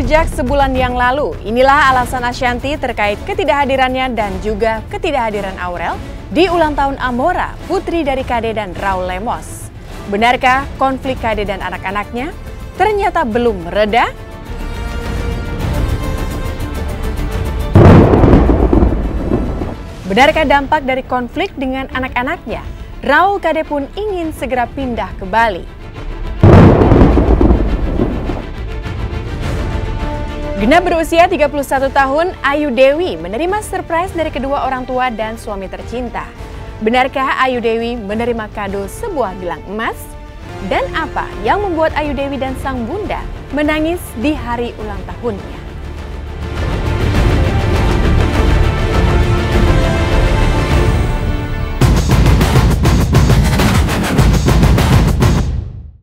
Sejak sebulan yang lalu, inilah alasan Ashanty terkait ketidakhadirannya dan juga ketidakhadiran Aurel di ulang tahun Amora, putri dari Kade dan Raul Lemos. Benarkah konflik Kade dan anak-anaknya ternyata belum mereda? Benarkah dampak dari konflik dengan anak-anaknya? Raul Kade pun ingin segera pindah ke Bali. Genap berusia 31 tahun, Ayu Dewi menerima surprise dari kedua orang tua dan suami tercinta. Benarkah Ayu Dewi menerima kado sebuah gelang emas? Dan apa yang membuat Ayu Dewi dan sang bunda menangis di hari ulang tahunnya?